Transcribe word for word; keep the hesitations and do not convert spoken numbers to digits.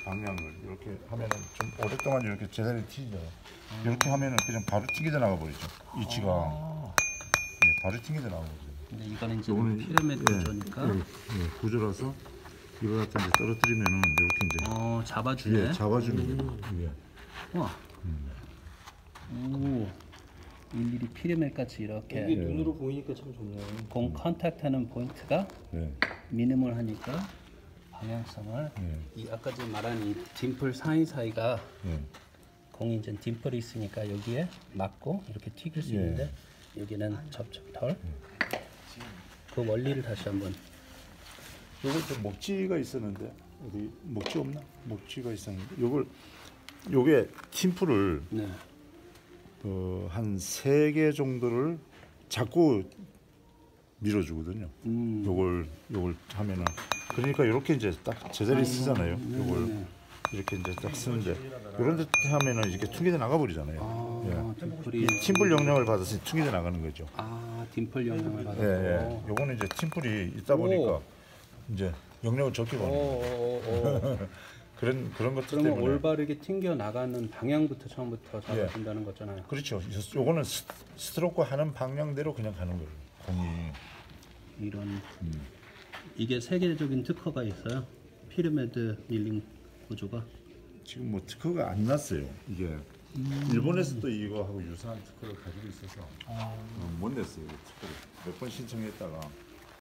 방향을 이렇게 하면은 좀 오랫동안 이렇게 제자리 튀죠. 음. 이렇게 하면은 그냥 바로 튕겨져 나가 버리죠. 위치가 아. 네, 바로 튕겨져 나가 버리죠. 근데 이거는 이제 요거는, 피라미드 예, 구조니까. 예, 예, 구조라서 이거 갖다 이제 떨어뜨리면은 이렇게 이제 어, 잡아주네. 예, 잡아주는 거예요. 이게. 와. 오. 일일이 피라미드 같이 이렇게. 이게 눈으로 보이니까 참 좋네요. 공 컨택트하는 포인트가 예, 미니멀하니까 방향성을 예, 이 아까 전에 말한 이 딤플 사이사이가 예. 공이 이제 딤플이 있으니까 여기에 맞고 이렇게 튀길 수 예. 있는데 여기는 접촉털. 그 원리를 다시 한번. 요거 좀 목지가 있었는데 어디 목지 없나? 목지가 있었는데 요걸 요게 팀플을 네. 어, 한 세 개 정도를 자꾸 밀어주거든요. 음. 요걸 요걸 하면은 그러니까 이렇게 이제 딱 제자리 쓰잖아요. 네, 요걸 네. 이렇게 이제 딱 쓰는데 이런 데 하면은 이렇게 튕겨져 나가 버리잖아요. 아, 예. 딤플이. 이 팀플 영향을 받아서 튕겨져 나가는 거죠. 아, 딤플 영향을 받아서. 예, 예. 요거는 이제 팀플이 있다 보니까 오. 이제 영역을 적게 오, 가는 거예요. 오, 오. 그런 그런 것들 그러면 때문에 올바르게 튕겨 나가는 방향부터 처음부터 잡아준다는 거잖아요. 그렇죠. 요거는 스- 스트로크 하는 방향대로 그냥 가는 거예요. 공이. 이런 음. 이게 세계적인 특허가 있어요. 피라미드 밀링 구조가. 지금 뭐 특허가 안 났어요. 이게 음. 일본에서도 이거하고 유사한 특허를 가지고 있어서 아. 어, 못 냈어요. 특허를 몇 번 신청했다가